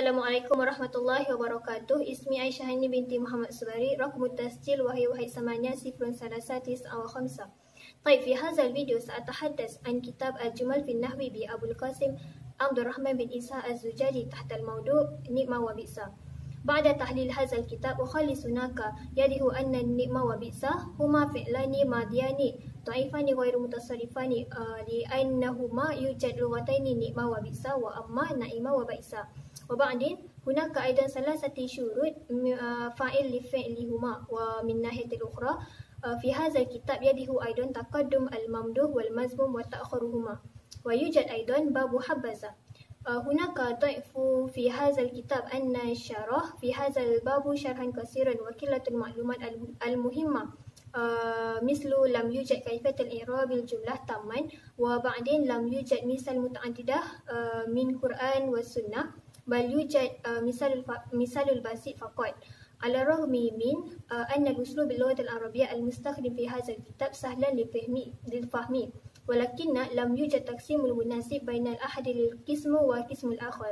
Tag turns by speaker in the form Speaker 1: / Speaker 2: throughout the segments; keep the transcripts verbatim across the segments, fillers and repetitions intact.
Speaker 1: Assalamualaikum warahmatullahi wabarakatuh. Ismi Aisyah Hani binti Muhammad Subari. رقم التسجيل وهي واحد ثمانية صفر ثلاثة تسعة وخمسة. طيب في هذا الفيديو سأتحدث عن كتاب الجمل في النحو بأبو القاسم عبد الرحمن بن إسحاق الزجاجي تحت الموضوع نعمة وبئس. بعد تحليل هذا الكتاب أخلص هناك يده أن النعمة وبئس هما فعلان ماضيان ضعيفان غير متصرفان لأنهما يوجد لغتين نعمة وبئس وأما نعمة وبئس. وبعدين هناك أيضا ثلاثة شروط فاعل لفعلهما. ومن ناحية الأخرى في هذا الكتاب يده أيضا تقدم الممدوح والمذموم وتأخرهما. ويوجد أيضا باب حبذا. هناك ضعف في هذا الكتاب أن الشرح في هذا الباب شرحا كثيرا وقلة المعلومات المهمة مثل لم يوجد كيفية الإعراب الجملة تاما. وبعدين لم يوجد مثال متعددة من القرآن والسنة بل يوجد مثال مثال البسيط فقط. على الرغم من أن الأسلوب باللغة العربية المستخدم في هذا الكتاب سهلا للفهم ولكن لم يوجد تقسيم المناسب بين الأحد القسم والقسم الآخر.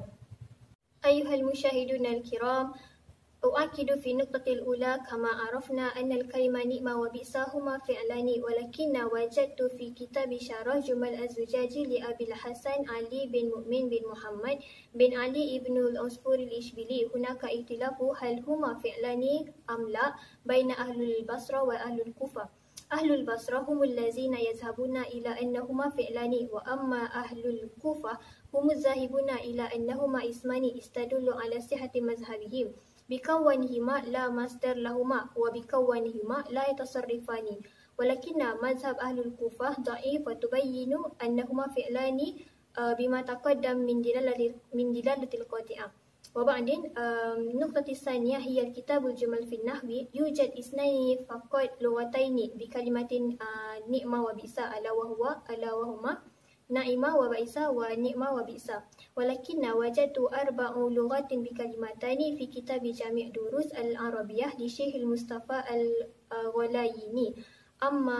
Speaker 1: أيها المشاهدون الكرام، أؤكد في النقطة الأولى كما عرفنا أن الكلمة نعمة وبئس هما فعلان، ولكن وجدت في كتاب شرح جمل الزجاجي لأبي الحسن علي بن مؤمن بن محمد بن علي بن العصفور الإشبيلي هناك اختلاف هل هما فعلان أم لا بين أهل البصرة وأهل الكوفة. أهل البصرة هم الذين يذهبون إلى أنهما فعلان، وأما أهل الكوفة هم الذاهبون إلى أنهما اسمان استدلوا على صحة مذهبهم بكونهما لا مصدر لهما وبكونهما لا يتصرفان. ولكن مذهب أهل الكوفة ضعيف وتبين أنهما فعلان بما تقدم من دلالة من دلالة القاطعة. وبعدين النقطة الثانية هي الكتاب الجمل في النحو يوجد اثنين فقط لغتين بكلمة نعمة وبئس ألا وهو ألا وهما نعمة وبئس ونعمة وبئس، ولكن وجدت أربع لغات بكلمتان في كتاب جامع دروس العربية لشيخ المصطفى الغلايني. أما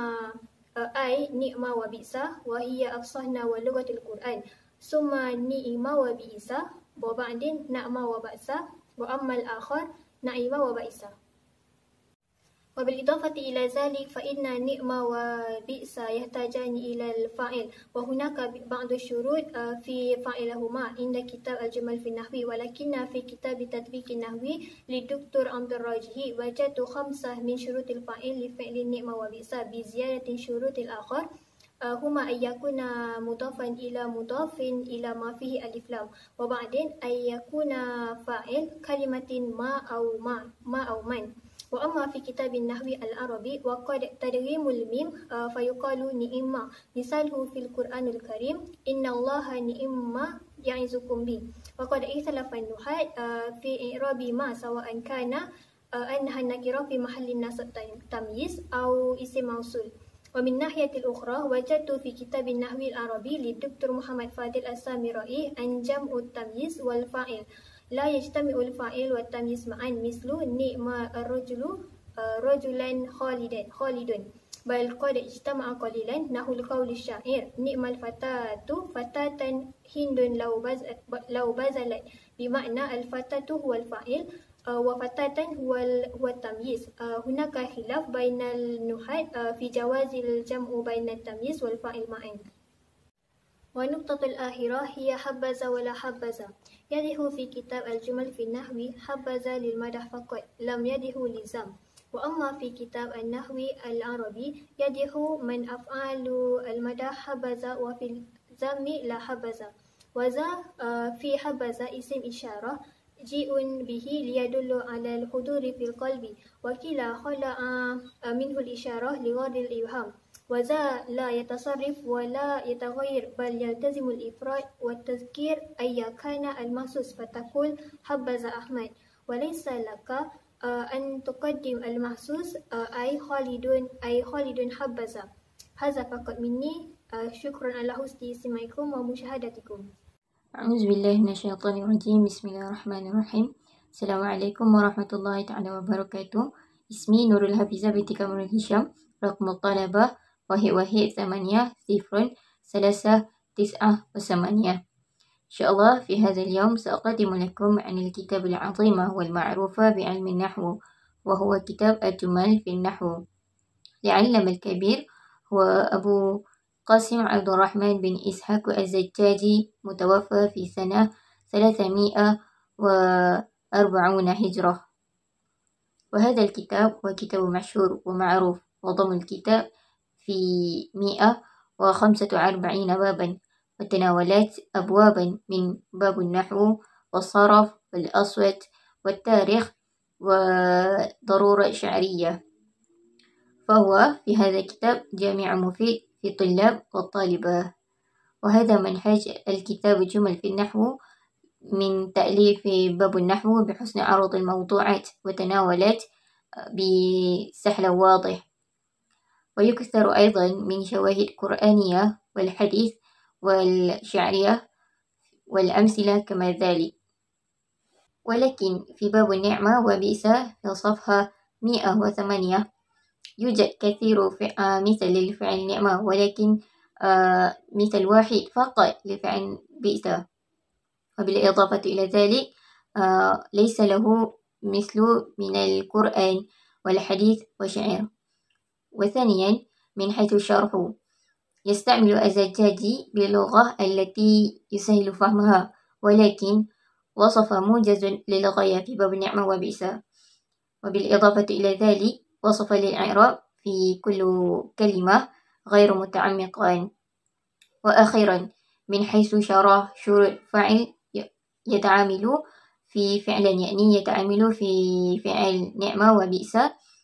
Speaker 1: أي نعمة وبئس وهي أفصحنا ولغة القرآن، ثم نعمة وبئس وبعدين نعمة وبئس، وأما الآخر نعمة وبئس. وبالإضافة إلى ذلك فإن نعمة وبئس يحتاجان إلى الفاعل، وهناك بعض الشروط في فاعلهما عند كتاب الجمل في النحو، ولكن في كتاب تطبيق النحو للدكتور عبد الراجحي وجدت خمسة من شروط الفاعل لفعل نعمة وبئس بزيادة شروط الآخر هما أن يكون مضافا إلى مضاف إلى ما فيه ألف لام، وبعدين أن يكون فاعل كلمة ما أو ما ما أو من. وأما في كتاب النحو العربي وقد تدغيم الميم فيقال نعمة، مثاله في القرآن الكريم إن الله نعم يعظكم به. وقد اختلف النحاة في إعراب ما سواء كان أنها النكرة في محل نصب تمييز أو اسم موصول. ومن ناحية الأخرى وجدت في كتاب النحو العربي للدكتور محمد فاضل السامرائي أن جمع التمييز والفاعل لا يجتمع الفاعل والتمييز معا، مثل نعم الرجل رجلا خالدا خالد، بل قد اجتمع قليلا نحو القول الشاعر نعم الفتاة فتاة هند لو بذلت لو بذلت، بمعنى الفتاة هو الفاعل وفتاة هو هو التمييز. هناك خلاف بين النحاة في جواز الجمع بين التمييز والفاعل معا. والنقطة الآخرة هي حبذا ولا حبذا. يده في كتاب الجمل في النحو حبذا للمدح فقط لم يده للذم. وأما في كتاب النحو العربي يده من أفعال المدح حبذا وفي الذم لا حبذا. وذا في حبذا اسم إشارة جيء به ليدل على الحضور في القلب، وكلا خلع منه الإشارة لغرض الإبهام. وذا لا يتصرف ولا يتغير بل يلتزم الإفراد والتذكير أيا كان المخصوص، فتقول حبذا أحمد، وليس لك أن تقدم المخصوص أي خالد أي خالد حبذا. هذا فقط مني، شكرا على حسن استماعكم ومشاهدتكم.
Speaker 2: أعوذ بالله من الشيطان الرجيم. بسم الله الرحمن الرحيم. السلام عليكم ورحمة الله تعالى وبركاته. اسمي نور الحفيظة بنت كامل هشام. رقم الطلبة واحد واحد ثمانية صفر ثلاثة تسعة وثمانية. إن شاء الله في هذا اليوم سأقدم لكم عن الكتاب العظيم والمعروف بعلم النحو، وهو كتاب الجمل في النحو لعلم الكبير، هو أبو قاسم عبد الرحمن بن إسحاق الزجاجي، متوفى في سنة ثلاثمائة وأربعين هجرة. وهذا الكتاب هو كتاب مشهور ومعروف، وضم الكتاب في مئة وخمسة وأربعين بابا، وتناولت أبوابا من باب النحو والصرف والأصوات والتاريخ وضرورة شعرية. فهو في هذا الكتاب جامع مفيد في الطلاب والطالبات. وهذا منهج الكتاب جمل في النحو من تأليف باب النحو بحسن عرض الموضوعات وتناولت بسهل واضح، ويكثر أيضا من شواهد قرآنية والحديث والشعرية والأمثلة كما ذلك. ولكن في باب النعمة وبئس في صفحة مئة وثمانية يوجد كثير مثل لفعل نعمة، ولكن مثل واحد فقط لفعل بئس، وبالإضافة إلى ذلك ليس له مثل من القرآن والحديث والشعر. وثانيا من حيث شرحه يستعمل الزجاجي باللغة التي يسهل فهمها، ولكن وصف موجز للغاية في باب النعمة وبئس، وبالإضافة إلى ذلك وصف للإعراب في كل كلمة غير متعمقا. وأخيرا من حيث شرح شروط فعل يتعامل في فعلا، يعني يتعامل في فعل نعمة وبئس،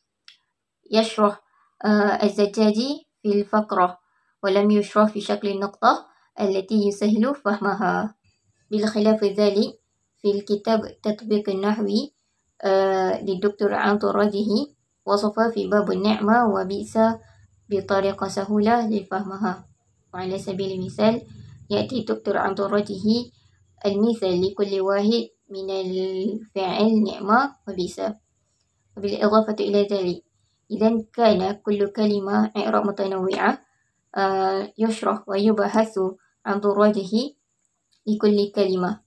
Speaker 2: يشرح الزجاجي في الفقرة ولم يشرح في شكل النقطة التي يسهل فهمها. بالخلاف ذلك في الكتاب تطبيق النحوي للدكتور عبد الرجيه وصف في باب النعمة وبئس بطريقة سهولة لفهمها. وعلى سبيل المثال يأتي الدكتور عبد الرجيه المثال لكل واحد من الفعل نعمة وبئس. وبالإضافة إلى ذلك إذا كان كل كلمة إعراب متنوعة يشرح ويبحث عبد الرجيه لكل كلمة.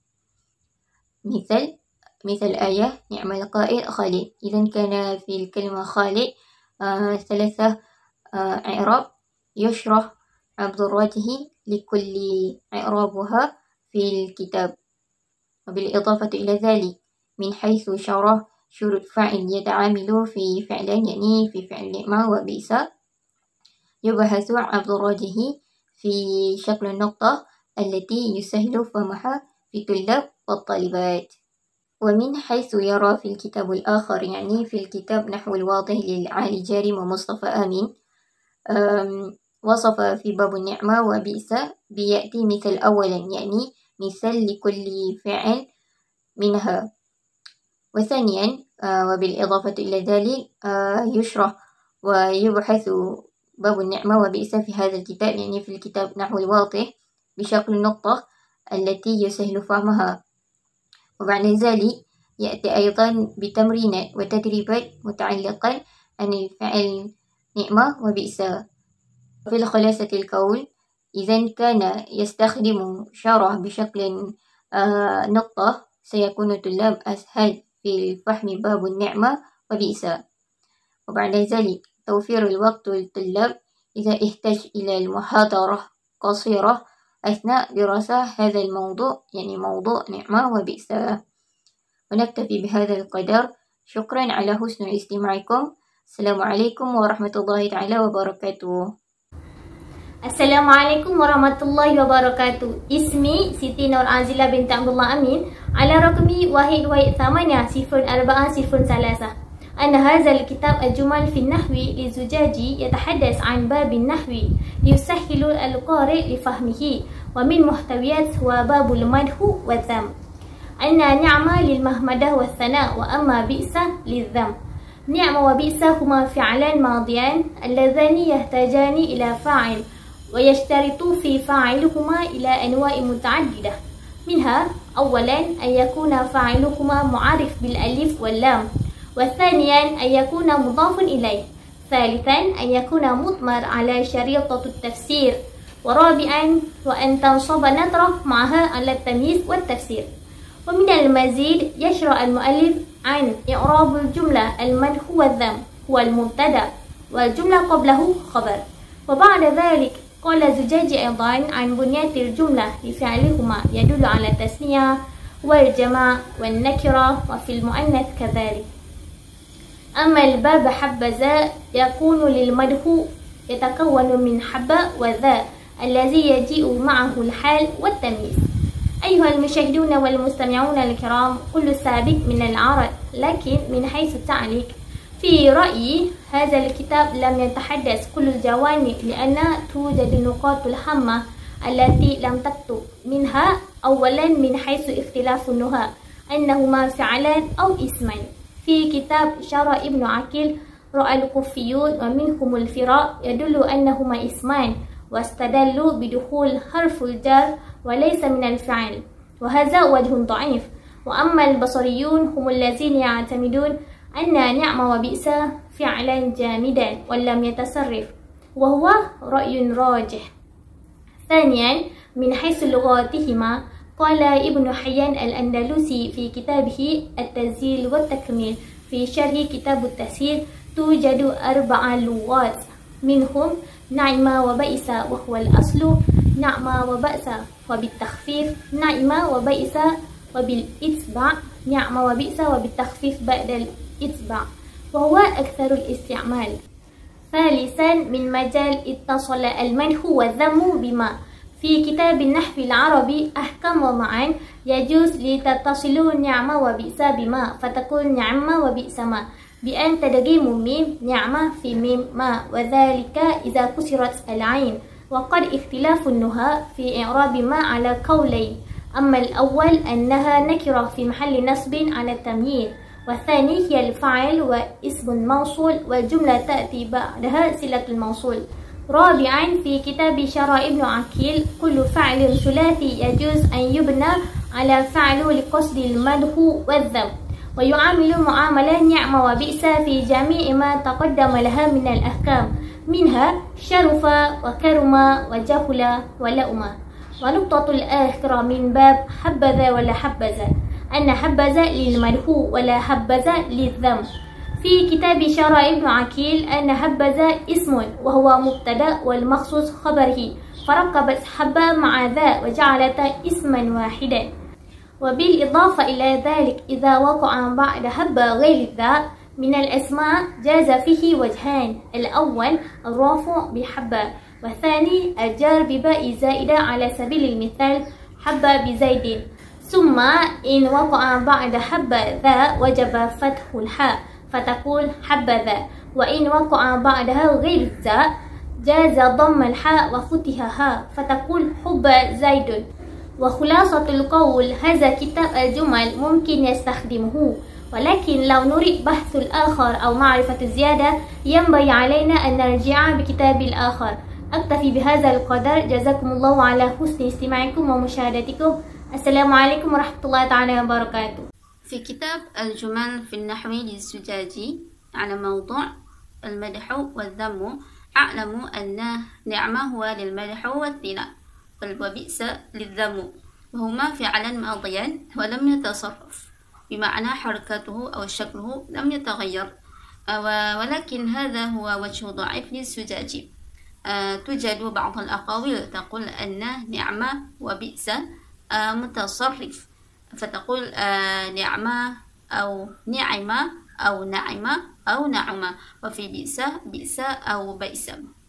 Speaker 2: مثل مثل آية نعم القائل خالد، إذا كان في الكلمة خالد ثلاثة إعراب يشرح عبد الرجيه لكل إعرابها في الكتاب. وبالإضافة إلى ذلك من حيث شرح شروط فاعل يتعامل في فعلين، يعني في فعل نعمة وبئس، يبحث عبد الرجيه في شكل النقطة التي يسهل فهمها في الطلاب والطالبات. ومن حيث يرى في الكتاب الآخر، يعني في الكتاب نحو الواضح للعالي جارم ومصطفى آمين، وصف في باب النعمة وبئس بيأتي مثل أولا، يعني مثل لكل فعل منها. وثانيا وبالإضافة إلى ذلك يشرح ويبحث باب النعمة وبئس في هذا الكتاب، يعني في الكتاب نحو الواضح بشكل النقطة التي يسهل فهمها. وبعد ذلك يأتي أيضا بتمرينات وتدريبات متعلقة عن الفعل نعمة وبئس. في الخلاصة القول إذا كان يستخدم شرح بشكل آه نقطة سيكون الطلاب أسهل في فهم باب النعمة وبئس. وبعد ذلك توفير الوقت للطلاب إذا احتاج إلى المحاضرة قصيرة أثناء دراسة هذا الموضوع، يعني موضوع نعمة وبئس. ونكتفي بهذا القدر. شكرا على حسن استماعكم. السلام عليكم ورحمة الله تعالى وبركاته.
Speaker 1: Assalamualaikum warahmatullahi wabarakatuh. Ismi Siti Nur Azila binti Abdullah Amin ala rakmi واحد واحد ثمانية صفر أربعة صفر ثلاثة. أن هذا الكتاب الجمل في النحو للزجاجي يتحدث عن باب النحو ليسهل القارئ لفهمه، ومن محتويات هو باب المدح والذم. أن نعمة للمحمدة والثناء، وأما بئس للذم. نعمة وبئس هما فعلان ماضيان اللذان يحتاجان إلى فاعل، ويشترط في فاعلهما إلى أنواع متعددة، منها أولا أن يكون فاعلهما معرف بالألف واللام، وثانيا أن يكون مضاف إليه، ثالثا أن يكون مضمر على شريطة التفسير، ورابعا وأن تنصب نظرة معها على التمييز والتفسير. ومن المزيد يشرع المؤلف عن إعراب الجملة المدح والذم هو المبتدأ والجملة قبله خبر. وبعد ذلك قال الزجاجي أيضا عن بنية الجملة لفعلهما يدل على التثنية والجمع والنكرة وفي المؤنث كذلك. أما الباب حبذا يكون للمدح يتكون من حب وذا الذي يجيء معه الحال والتمييز. أيها المشاهدون والمستمعون الكرام، كل سابق من العرض، لكن من حيث التعليق في رأيي هذا الكتاب لم يتحدث كل الجوانب، لأن توجد النقاط الهامة التي لم تكتب. منها أولا من حيث اختلاف النهى أنهما فعلان أو اسمان. في كتاب شرع ابن عقيل رأى الكوفيون ومنهم الفراء يدل أنهما اسمان، واستدلوا بدخول حرف الجر وليس من الفعل، وهذا وجه ضعيف. وأما البصريون هم الذين يعتمدون أن نعم وبئس فعلا جامدا ولم يتصرف، وهو رأي راجح. ثانيا من حيث لغاتهما قال ابن حيان الأندلسي في كتابه التنزيل والتكميل في شرح كتاب التفسير توجد أربع لغات، منهم نعم وبئس وهو الأصل، نعم وبئس وبالتخفيف، نعم وبئس وبالإتباع، نعم وبئس وبالتخفيف بعد الإتباع، وهو أكثر الاستعمال. ثالثا من مجال اتصل المدح والذم بما في كتاب النحو العربي أحكام ومعان يجوز لتتصل نعم وبئس بما فتكون نعم وبئس ما بأن تدغيم ميم نعم في ميم ما، وذلك إذا كسرت العين. وقد اختلاف النهى في إعراب ما على قولين، أما الأول أنها نكرة في محل نصب على التمييز، والثاني هي الفاعل واسم الموصول والجملة تأتي بعدها صلة الموصول. رابعا في كتاب شرع ابن عقيل كل فعل ثلاثي يجوز أن يبنى على فعل لقصد المدح والذم، ويعامل معاملة نعم وبئس في جميع ما تقدم لها من الأحكام، منها شرف وكرم وجهل ولؤم. ونقطة الآخرة من باب حبذا ولا حبذا أن حبذا للمدح ولا حبذا للذم. في كتاب شرع ابن عقيل أن حبذا اسم وهو مبتدأ والمخصوص خبره، فركبت حبة مع ذا وجعلت اسما واحدا. وبالإضافة إلى ذلك إذا وقع بعد حبة غير ذا من الأسماء جاز فيه وجهان، الأول الرافع بحبة، والثاني الجار بباء زائدة على سبيل المثال حبة بزيد. ثم إن وقع بعد حبة ذا وجب فتح الحاء فتقول حبذا، وإن وقع بعدها غير ذا جاز ضم الحاء وفتحها فتقول حب زيد. وخلاصة القول هذا كتاب الجمل ممكن يستخدمه، ولكن لو نريد بحث الآخر أو معرفة الزيادة ينبغي علينا أن نرجع بكتاب الآخر. أكتفي بهذا القدر، جزاكم الله على حسن استماعكم ومشاهدتكم. السلام عليكم ورحمة الله تعالى وبركاته.
Speaker 2: في كتاب الجمل في النحو للزجاجي على موضوع المدح والذم أعلم أن نعمة هو للمدح والثناء، بل وبئس للذم، وهما فعلا ماضيان ولم يتصرف، بمعنى حركته أو شكله لم يتغير، ولكن هذا هو وجه ضعيف للزجاجي. توجد بعض الأقاويل تقول أن نعمة وبئس متصرف، فتقول نعمة أو نعمة أو نعمة أو نعمة، وفي بئس بئس أو بئس.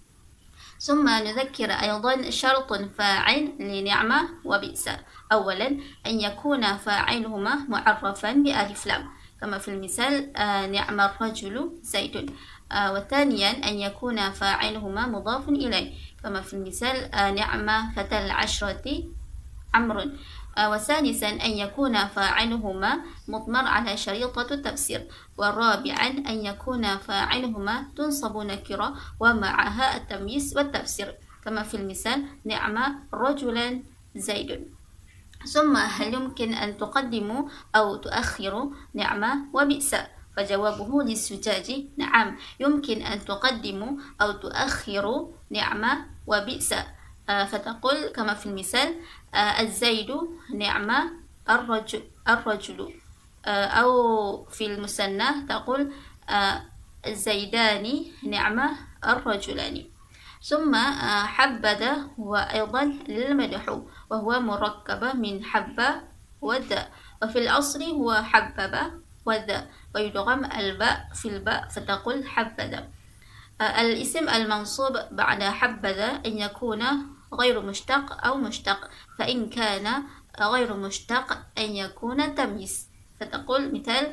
Speaker 2: ثم نذكر أيضا شرط فاعل لنعمة وبئس. أولا أن يكون فاعلهما معرفا بألف لام كما في المثال نعم الرجل زيد. وثانيا أن يكون فاعلهما مضاف إليه كما في المثال نعم فتى العشرة عمرو. وثالثا أن يكون فاعلهما مضمر على شريطة التفسير. ورابعا أن يكون فاعلهما تنصب نكرة ومعها التمييز والتفسير كما في المثال نعم رجلا زيد. ثم هل يمكن أن تقدموا أو تؤخروا نعمة وبئس؟ فجوابه للزجاجي نعم، يمكن أن تقدموا أو تؤخروا نعمة وبئس.
Speaker 3: فتقول كما في المثال الزيد نعمة الرجل, الرجل أو في المثنى تقول الزيدان نعمة الرجلان. ثم حبذا هو أيضا للمدح وهو مركب من حبة وذا، وفي الأصل هو حبب وذا، ويدغم الباء في الباء فتقول حبذا. الاسم المنصوب بعد حبذا أن يكون غير مشتق أو مشتق، فإن كان غير مشتق أن يكون تمييز فتقول مثال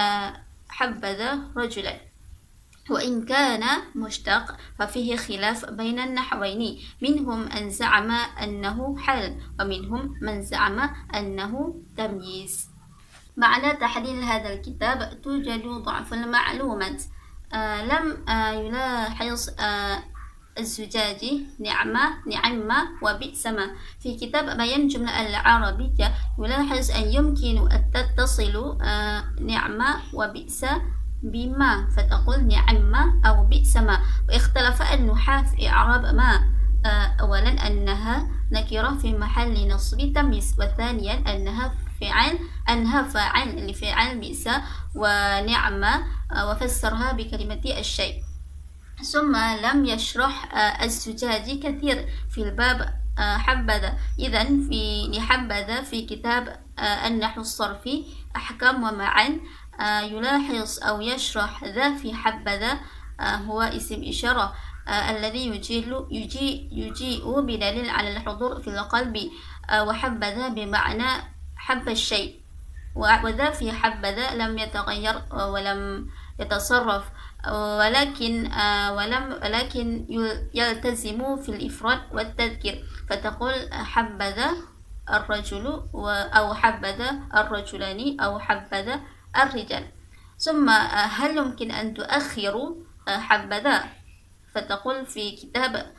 Speaker 3: حبذا رجلا. وإن كان مشتق ففيه خلاف بين النحوين، منهم من زعم أنه حال ومنهم من زعم أنه تمييز. بعد تحليل هذا الكتاب توجد ضعف المعلومات. آه لم آه يلاحظ آه الزجاجي نعمة نعمة وبئسما في كتاب بيان الجملة العربية، يلاحظ أن يمكن أن تتصل آه نعمة وبئس بما فتقول نعمة أو بئسما. واختلف النحاة في إعراب ما، آه أولا أنها نكرة في محل نصب تمييز، وثانيا أنها فعل أنها فاعل لفعل بئس ونعمة، وفسرها بكلمة الشيء. ثم لم يشرح الزجاجي كثير في الباب حبذا، إذن في لحبذا في كتاب النحو الصرفي أحكام ومعان يلاحظ أو يشرح ذا في حبذا هو اسم إشارة الذي يجيء يجيء يجيء بدليل على الحضور في القلب، وحبذا بمعنى حب الشيء، وذا في حبذا لم يتغير ولم يتصرف، ولكن ولم ولكن يلتزم في الإفراد والتذكير فتقول حبذا الرجل أو حبذا الرجلان أو حبذا الرجال. ثم هل يمكن أن تؤخر حبذا؟ فتقول في كتاب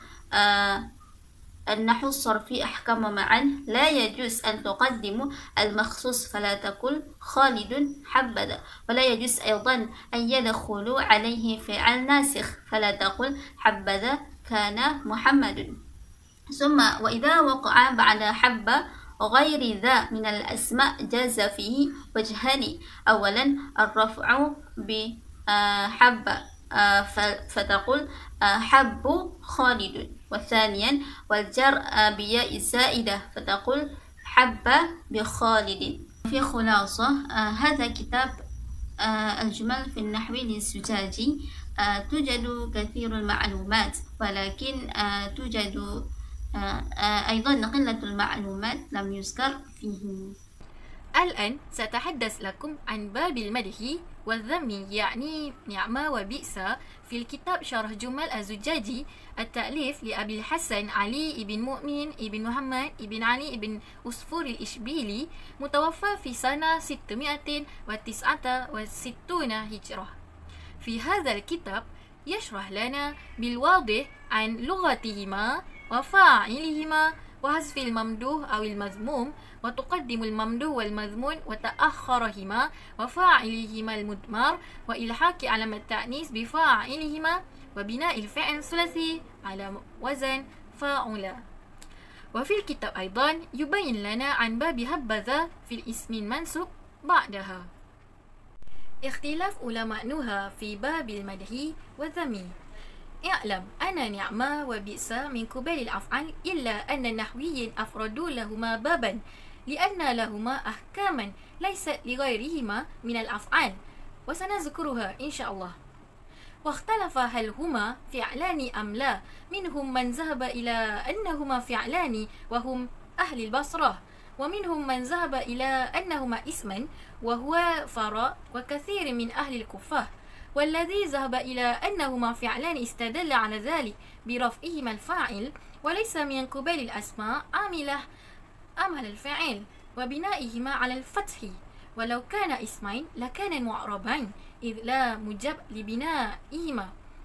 Speaker 3: النحو الصرفي أحكام معا لا يجوز أن تقدم المخصوص فلا تقل خالد حبذا، ولا يجوز أيضا أن يدخل عليه فعل ناسخ فلا تقل حبذا كان محمد. ثم وإذا وقع بعد حب غير ذا من الأسماء جاز فيه وجهان، أولا الرفع بحب فتقول حب خالد، وثانيا والجر بياء الزائدة فتقول حب بخالد. في خلاصة هذا كتاب الجمل في النحو للزجاجي توجد كثير المعلومات، ولكن توجد أيضا قلة المعلومات لم يذكر فيه.
Speaker 4: الآن سأتحدث لكم عن باب المدح والذم يعني نعمة وبئس في الكتاب شرح جمل الزجاجي التأليف لأبي الحسن علي بن مؤمن بن محمد بن علي بن أسفور الإشبيلي متوفى في سنة ستمائة وتسعة وستين هجرة. في هذا الكتاب يشرح لنا بالواضح عن لغتهما وفاعلهما وحذف الممدوح أو المذموم، وتقدم الممدوح والمذموم وتأخرهما وفاعلهما المدمر، وإلحاق علامة التأنيث بفاعلهما، وبناء الفعل الثلاثي على وزن فاعل. وفي الكتاب أيضا يبين لنا عن باب هبذا في الاسم المنسوب بعدها. اختلاف علماء نهى في باب المدح والذم. اعلم أن نعمة وبئس من قبل الأفعال، إلا أن النحويين أفردوا لهما بابا لأن لهما أحكاما ليست لغيرهما من الأفعال، وسنذكرها إن شاء الله. واختلف هل هما فعلان أم لا، منهم من ذهب إلى أنهما فعلان وهم أهل البصرة، ومنهم من ذهب إلى أنهما اسما وهو فراء وكثير من أهل الكوفة، والذي ذهب إلى أنهما فعلان استدل على ذلك برفعهما الفاعل وليس من قبل الأسماء عاملة عمل الفاعل وبنائهما على الفتح، ولو كان اسمين لكان معربين إذ لا موجب لبنائهما،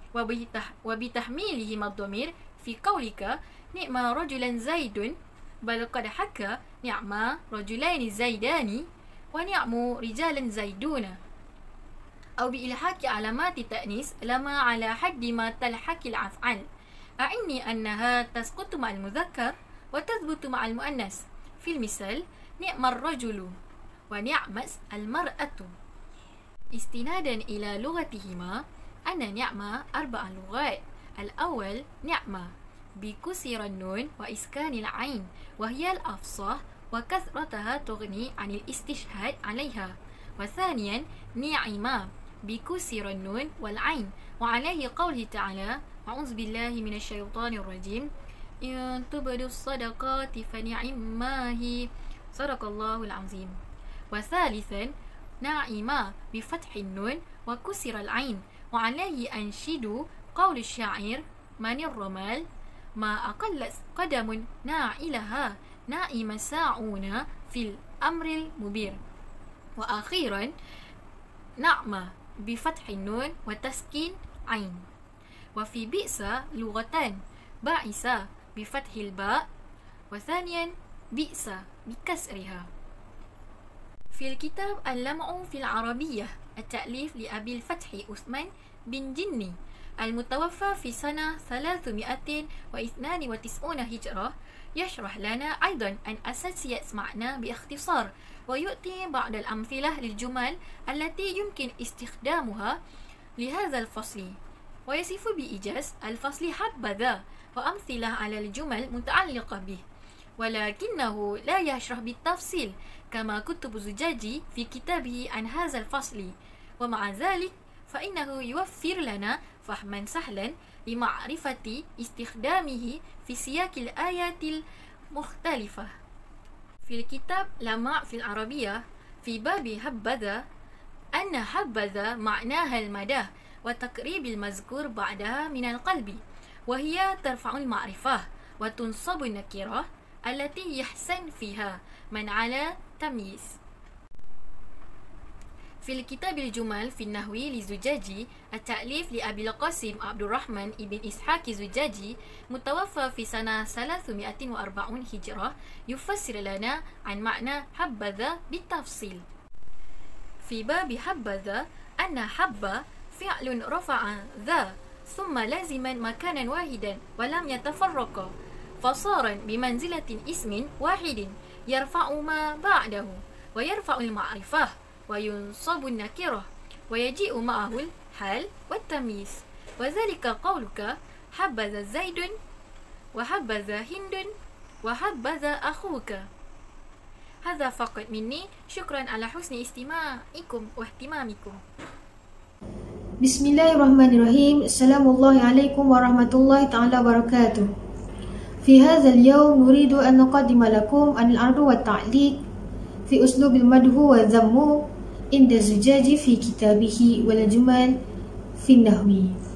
Speaker 4: وبتحميلهما الضمير في قولك نعم رجلا زيد، بل قد حكى نعم رجلين زيدان ونعم رجالا زيدون، أو بإلحاق علامات التأنيث لما على حد ما تلحق الأفعال. أعني أنها تسقط مع المذكر وتثبت مع المؤنث. في المثال: نعم الرجل ونعم المرأة. استنادا إلى لغتهما أن نعم أربع لغات. الأول نعمة بكسر النون وإسكان العين، وهي الأفصح وكثرتها تغني عن الاستشهاد عليها. وثانيا نعمة بكسر النون والعين، وعليه قوله تعالى: أعوذ بالله من الشيطان الرجيم، إن تبدوا الصدقات فنعما هي، صدق الله العظيم. وثالثا ناعمة بفتح النون وكسر العين، وعليه أنشد قول الشاعر: من الرمال ما أقلت قدم ناعلها، نائم ساعون في الأمر المبير. وأخيرا نعمة بفتح النون وتسكين عين. وفي بئس لغتان: بائس بفتح الباء، وثانيا بئس بكسرها. في الكتاب اللمع في العربية التأليف لأبي الفتح عثمان بن جني المتوفى في سنة ثلاثمائة واثنين وتسعين هجرة، يشرح لنا أيضا عن أساسيات معنى باختصار، ويؤتي بعض الأمثلة للجمل التي يمكن استخدامها لهذا الفصل، ويصف بإيجاز الفصل حبذا وأمثلة على الجمل متعلقة به، ولكنه لا يشرح بالتفصيل كما كتب الزجاجي في كتابه عن هذا الفصل. ومع ذلك فإنه يوفر لنا فهما سهلا لمعرفة استخدامه في سياق الآيات المختلفة. في الكتاب لمع في العربية في باب حبذا أن حبذا معناها المدح وتقريب المذكور بعدها من القلب، وهي ترفع المعرفة وتنصب النكرة التي يحسن فيها من على تمييز. في الكتاب الجمل في النحو للزجاجي التأليف لأبي القاسم عبد الرحمن بن إسحاق الزجاجي متوفى في سنة ثلاثمائة وأربعين هجرة، يفسر لنا عن معنى حبذا بالتفصيل. في باب حبذا أن حب فعل رفع ذا ثم لازما مكانا واحدا ولم يتفرقا، فصار بمنزلة اسم واحد يرفع ما بعده ويرفع المعرفة وينصب النكرة ويجيء معه الحال والتمييز. وذلك قولك حبذا زيد وحبذا هند وحبذا أخوك. هذا فقط مني، شكرا على حسن استماعكم واهتمامكم.
Speaker 1: بسم الله الرحمن الرحيم. السلام الله عليكم ورحمة الله تعالى وبركاته. في هذا اليوم نريد أن نقدم لكم عن العرض والتعليق في أسلوب المدح والذم عند الزجاجي في كتابه والجمل في النحو.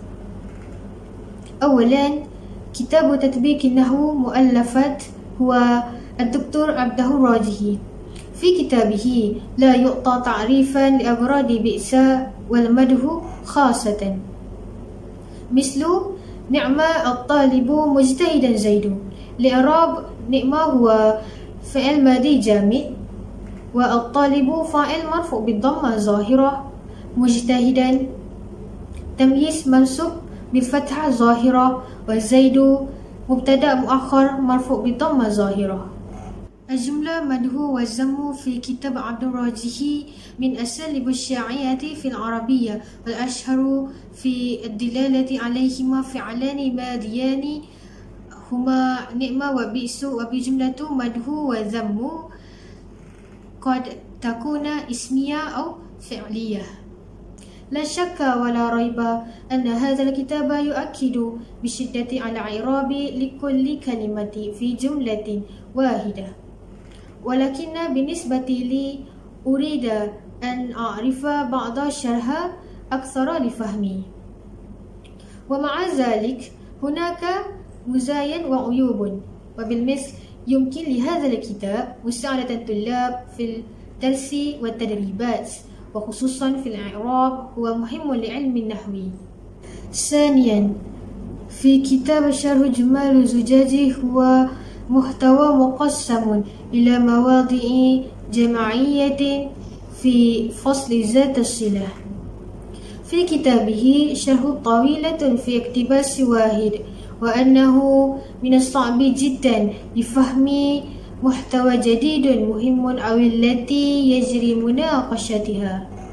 Speaker 1: أولا، كتاب تطبيق النحو مؤلفة هو الدكتور عبده الراجحي. في كتابه لا يعطى تعريفا لأغراض بئس والمدح خاصة، مثل نعم الطالب مجتهدا زيد. لإعراب نعم هو فعل ماضي جامد، والطالب فاعل مرفوع بالضمة ظاهرة، مجتهدا تمييز منصوب بالفتحة ظاهرة، وزيد مبتدأ مؤخر مرفوع بالضمة ظاهرة. الجملة مدح والذم في كتاب عبد الراجحي من أساليب الشائعة في العربية، والأشهر في الدلالة عليهما فعلان ماضيان هما نعم وبئس، وبجملة مدح وذم قد تكون اسمية أو فعلية. لا شك ولا ريب أن هذا الكتاب يؤكد بشدة على إعراب لكل كلمة في جملة واحدة، ولكن بالنسبة لي أريد أن أعرف بعض الشرح أكثر لفهمي. ومع ذلك هناك مزايا وعيوب، وبالمثل يمكن لهذا الكتاب مساعدة الطلاب في الدرس والتدريبات، وخصوصا في الإعراب، هو مهم لعلم النحو. ثانيا، في كتاب شرح جمال الزجاجي هو محتوى مقسم إلى مواضع جماعية في فصل ذات الصلة. في كتابه شرح طويلة في اقتباس واحد، وأنه من الصعب جدا لفهم محتوى جديد مهم أو التي يجري مناقشتها.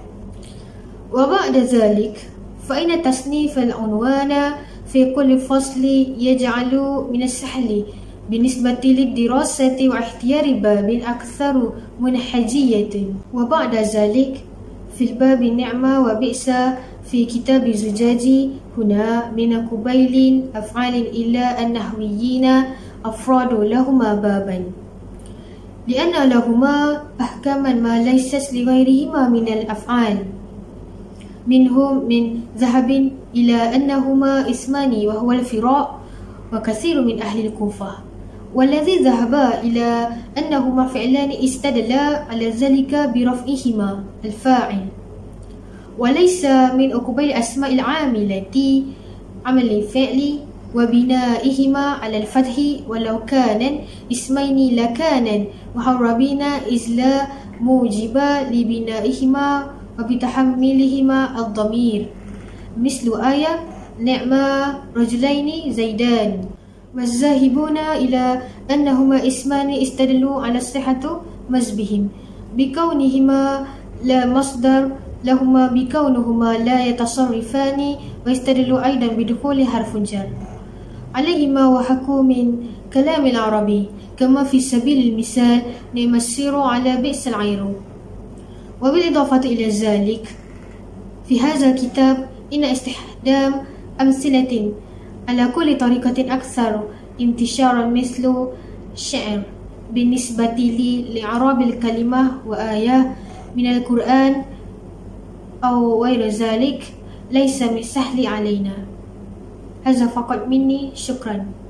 Speaker 1: وبعد ذلك فإن تصنيف العنوان في كل فصل يجعل من السهل بالنسبة للدراسة واختيار باب أكثر منهجية. وبعد ذلك في الباب نعمة وبئس في كتاب الزجاجي هنا من قبيل أفعال إلى النحويين أفراد لهما بابا، لأن لهما أحكاما ما ليست لغيرهما من الأفعال، منهم من ذهب إلى أنهما اسمان وهو الفراء وكثير من أهل الكوفة، والذي ذهب إلى أنهما فعلان استدل على ذلك برفعهما الفاعل، وليس من قبيل أسماء العاملة عمل الفعل وبنائهما على الفتح، ولو كان اسمين لكان محربين إذ لا موجب لبنائهما وبتحملهما الضمير، مثل آية نعم رجلين زيدان. والذاهبون إلى أنهما اسمان استدلوا على صحة مذهبهم بكونهما لا مصدر لهما بكونهما لا يتصرفان، ويستدلوا أيضا بدخول حرف جر عليهما وحكوا من كلام العربي، كما في سبيل المثال نعم السير على بئس العير. وبالإضافة إلى ذلك في هذا الكتاب إن استخدام أمثلة على كل طريقة أكثر انتشارا مثل الشعر بالنسبة لإعراب الكلمة وآية من القرآن أو غير ذلك ليس من سهل علينا. هذا فقط مني، شكرا.